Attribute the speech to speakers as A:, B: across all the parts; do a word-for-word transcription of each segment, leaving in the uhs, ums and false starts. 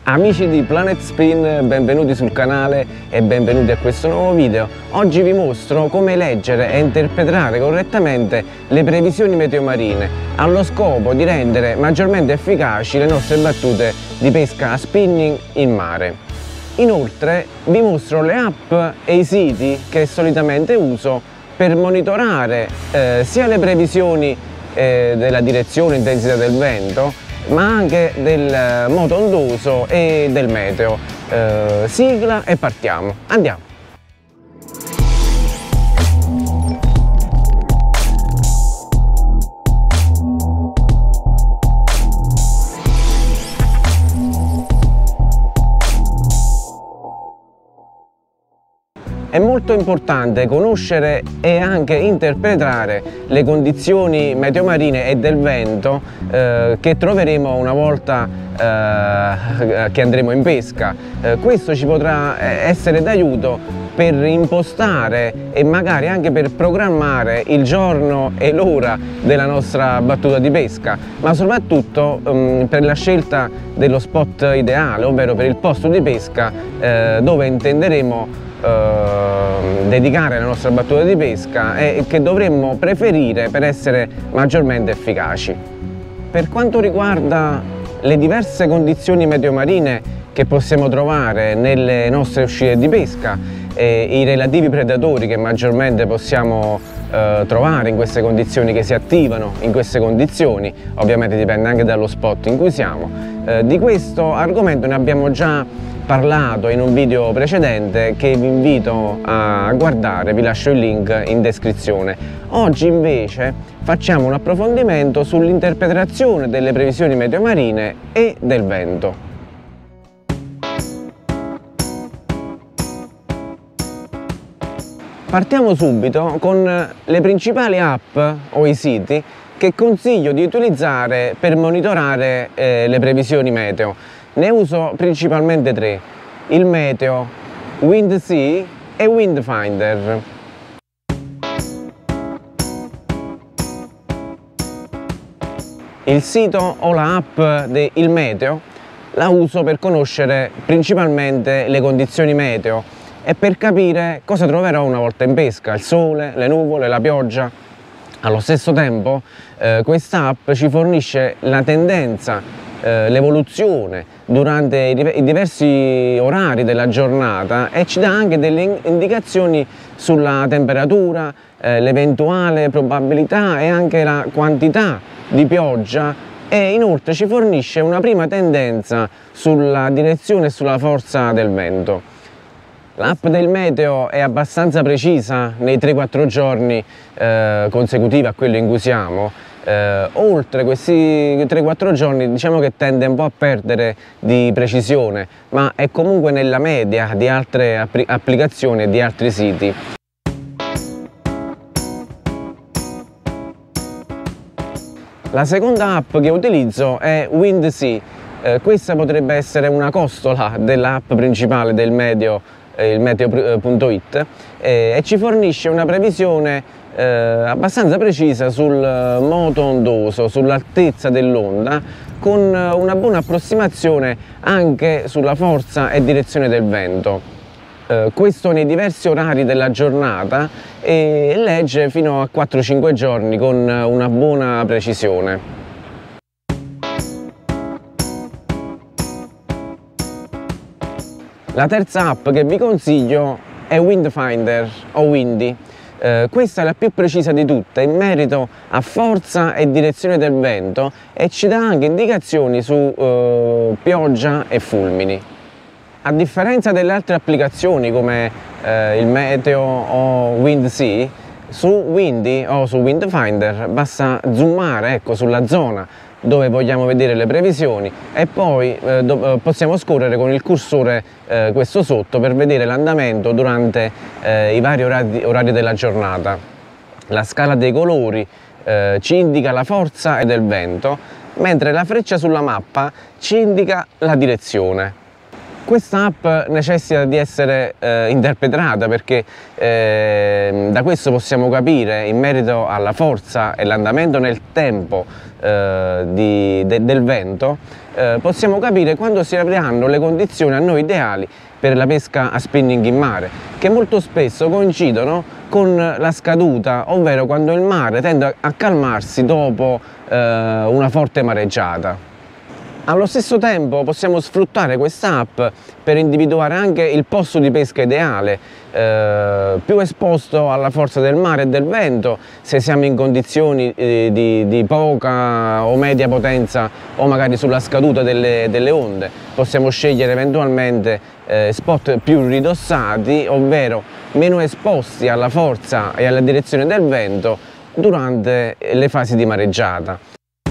A: Amici di Planet Spin, benvenuti sul canale e benvenuti a questo nuovo video. Oggi vi mostro come leggere e interpretare correttamente le previsioni meteo marine, allo scopo di rendere maggiormente efficaci le nostre battute di pesca a spinning in mare. Inoltre vi mostro le app e i siti che solitamente uso per monitorare eh, sia le previsioni eh, della direzione e intensità del vento, ma anche del moto ondoso e del meteo. Eh, sigla e partiamo, andiamo! È molto importante conoscere e anche interpretare le condizioni meteo marine e del vento eh, che troveremo una volta eh, che andremo in pesca. Eh, questo ci potrà essere d'aiuto per impostare e magari anche per programmare il giorno e l'ora della nostra battuta di pesca, ma soprattutto um, per la scelta dello spot ideale, ovvero per il posto di pesca eh, dove intenderemo Uh, dedicare la nostra battuta di pesca e che dovremmo preferire per essere maggiormente efficaci. Per quanto riguarda le diverse condizioni meteo marine che possiamo trovare nelle nostre uscite di pesca e i relativi predatori che maggiormente possiamo uh, trovare in queste condizioni, che si attivano in queste condizioni, ovviamente dipende anche dallo spot in cui siamo, uh, di questo argomento ne abbiamo già parlato in un video precedente che vi invito a guardare, vi lascio il link in descrizione. Oggi invece facciamo un approfondimento sull'interpretazione delle previsioni meteo marine e del vento. Partiamo subito con le principali app o i siti che consiglio di utilizzare per monitorare eh, le previsioni meteo. Ne uso principalmente tre: il Meteo, WindSea e Windfinder. Il sito o la app del Meteo la uso per conoscere principalmente le condizioni meteo e per capire cosa troverò una volta in pesca: il sole, le nuvole, la pioggia. Allo stesso tempo eh, questa app ci fornisce la tendenza, l'evoluzione durante i diversi orari della giornata e ci dà anche delle indicazioni sulla temperatura, eh, l'eventuale probabilità e anche la quantità di pioggia, e inoltre ci fornisce una prima tendenza sulla direzione e sulla forza del vento. L'app del meteo è abbastanza precisa nei tre quattro giorni eh, consecutivi a quello in cui siamo. Eh, oltre questi tre quattro giorni diciamo che tende un po' a perdere di precisione, ma è comunque nella media di altre app applicazioni e di altri siti. La seconda app che utilizzo è WindSea. Eh, questa potrebbe essere una costola dell'app principale del Meteo, eh, il meteo punto it, eh, e ci fornisce una previsione Eh, abbastanza precisa sul moto ondoso, sull'altezza dell'onda, con una buona approssimazione anche sulla forza e direzione del vento. Eh, questo nei diversi orari della giornata e legge fino a quattro cinque giorni con una buona precisione. La terza app che vi consiglio è Windfinder o Windy. Uh, questa è la più precisa di tutte in merito a forza e direzione del vento e ci dà anche indicazioni su uh, pioggia e fulmini. A differenza delle altre applicazioni come uh, il Meteo o WindSea, su Windy o su Windfinder basta zoomare, ecco, sulla zona dove vogliamo vedere le previsioni e poi eh, do, possiamo scorrere con il cursore eh, questo sotto per vedere l'andamento durante eh, i vari orari, orari della giornata. La scala dei colori eh, ci indica la forza del vento, mentre la freccia sulla mappa ci indica la direzione. Questa app necessita di essere eh, interpretata perché eh, da questo possiamo capire in merito alla forza e l'andamento nel tempo eh, di, de, del vento eh, possiamo capire quando si apriranno le condizioni a noi ideali per la pesca a spinning in mare, che molto spesso coincidono con la scaduta, ovvero quando il mare tende a calmarsi dopo eh, una forte mareggiata. Allo stesso tempo possiamo sfruttare questa app per individuare anche il posto di pesca ideale, eh, più esposto alla forza del mare e del vento, se siamo in condizioni eh, di, di poca o media potenza o magari sulla scaduta delle, delle onde. Possiamo scegliere eventualmente eh, spot più ridossati, ovvero meno esposti alla forza e alla direzione del vento durante le fasi di mareggiata.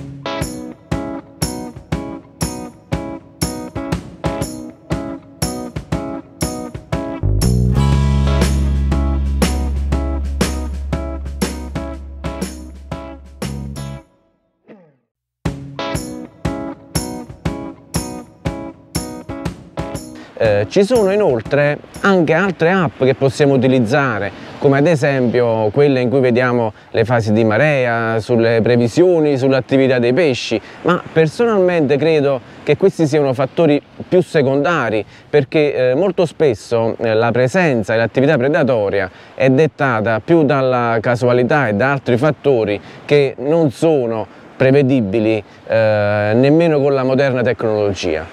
A: Eh, ci sono inoltre anche altre app che possiamo utilizzare, come ad esempio quelle in cui vediamo le fasi di marea, sulle previsioni, sull'attività dei pesci, ma personalmente credo che questi siano fattori più secondari, perché eh, molto spesso eh, la presenza e l'attività predatoria è dettata più dalla casualità e da altri fattori che non sono prevedibili eh, nemmeno con la moderna tecnologia.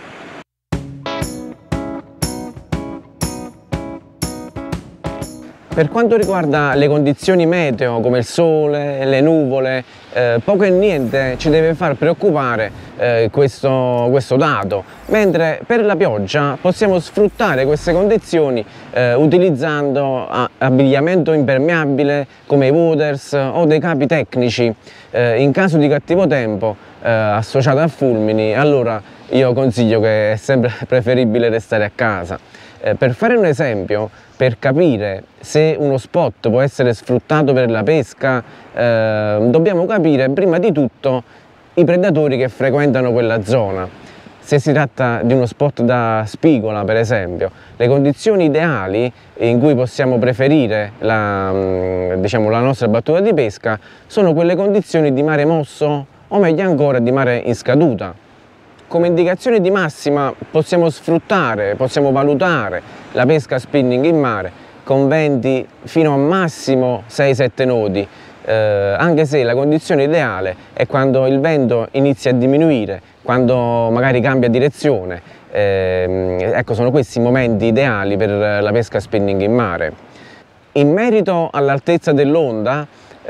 A: Per quanto riguarda le condizioni meteo come il sole, le nuvole, eh, poco e niente ci deve far preoccupare eh, questo, questo dato, mentre per la pioggia possiamo sfruttare queste condizioni eh, utilizzando abbigliamento impermeabile come i waders o dei capi tecnici. Eh, in caso di cattivo tempo eh, associato a fulmini, allora io consiglio che è sempre preferibile restare a casa. Eh, per fare un esempio, per capire se uno spot può essere sfruttato per la pesca, eh, dobbiamo capire prima di tutto i predatori che frequentano quella zona. Se si tratta di uno spot da spigola, per esempio, le condizioni ideali in cui possiamo preferire la, diciamo, la nostra battuta di pesca sono quelle condizioni di mare mosso o meglio ancora di mare in scaduta. Come indicazione di massima possiamo sfruttare, possiamo valutare la pesca spinning in mare con venti fino a massimo sei sette nodi, eh, anche se la condizione ideale è quando il vento inizia a diminuire, quando magari cambia direzione. Eh, ecco, sono questi i momenti ideali per la pesca spinning in mare. In merito all'altezza dell'onda,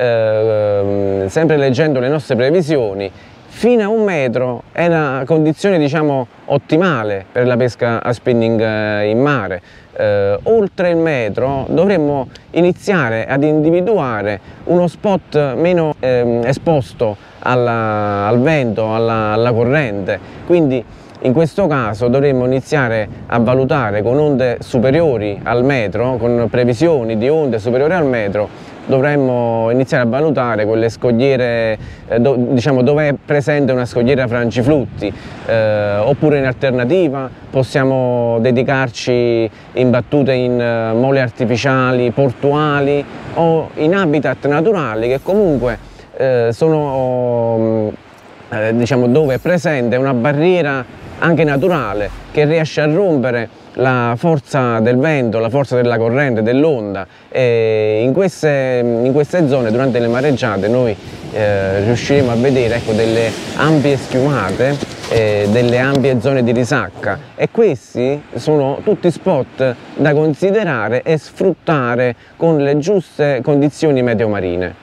A: eh, sempre leggendo le nostre previsioni, fino a un metro è una condizione, diciamo, ottimale per la pesca a spinning in mare. Eh, oltre il metro dovremmo iniziare ad individuare uno spot meno eh, esposto alla, al vento, alla, alla corrente, quindi in questo caso dovremmo iniziare a valutare con onde superiori al metro, con previsioni di onde superiori al metro, dovremmo iniziare a valutare quelle scogliere, eh, do, diciamo dove è presente una scogliera frangiflutti, eh, oppure in alternativa possiamo dedicarci in battute in eh, mole artificiali, portuali o in habitat naturali che comunque eh, sono eh, diciamo dove è presente una barriera anche naturale che riesce a rompere la forza del vento, la forza della corrente, dell'onda, e in queste, in queste zone durante le mareggiate noi eh, riusciremo a vedere, ecco, delle ampie schiumate, eh, delle ampie zone di risacca, e questi sono tutti spot da considerare e sfruttare con le giuste condizioni meteo marine.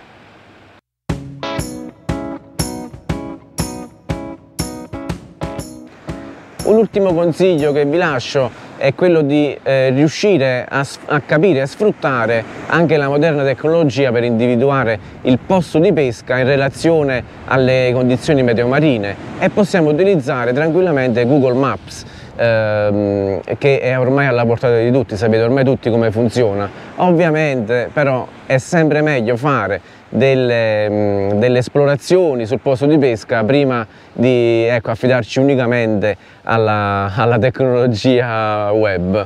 A: Un ultimo consiglio che vi lascio è quello di eh, riuscire a, a capire e a sfruttare anche la moderna tecnologia per individuare il posto di pesca in relazione alle condizioni meteo marine, e possiamo utilizzare tranquillamente Google Maps, ehm, che è ormai alla portata di tutti, sapete ormai tutti come funziona. Ovviamente però è sempre meglio fare delle, delle esplorazioni sul posto di pesca prima di, ecco, affidarci unicamente alla, alla tecnologia web.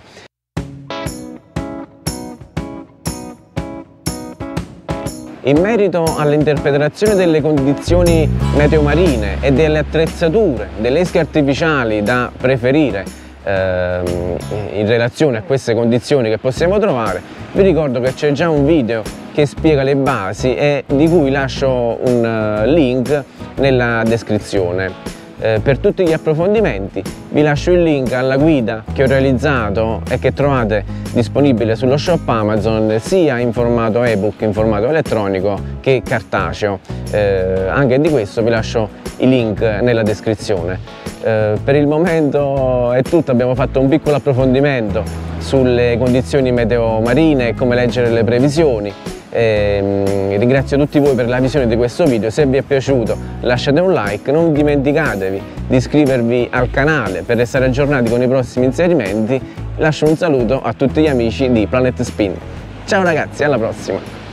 A: In merito all'interpretazione delle condizioni meteo marine e delle attrezzature, delle esche artificiali da preferire ehm, in relazione a queste condizioni che possiamo trovare, vi ricordo che c'è già un video che spiega le basi e di cui lascio un link nella descrizione. Eh, per tutti gli approfondimenti vi lascio il link alla guida che ho realizzato e che trovate disponibile sullo shop Amazon sia in formato ebook, in formato elettronico che cartaceo. Eh, anche di questo vi lascio i link nella descrizione. Eh, per il momento è tutto, abbiamo fatto un piccolo approfondimento sulle condizioni meteo marine e come leggere le previsioni. E ringrazio tutti voi per la visione di questo video. Se vi è piaciuto lasciate un like, non dimenticatevi di iscrivervi al canale per restare aggiornati con i prossimi inserimenti. Lascio un saluto a tutti gli amici di Planet Spin. Ciao ragazzi, alla prossima!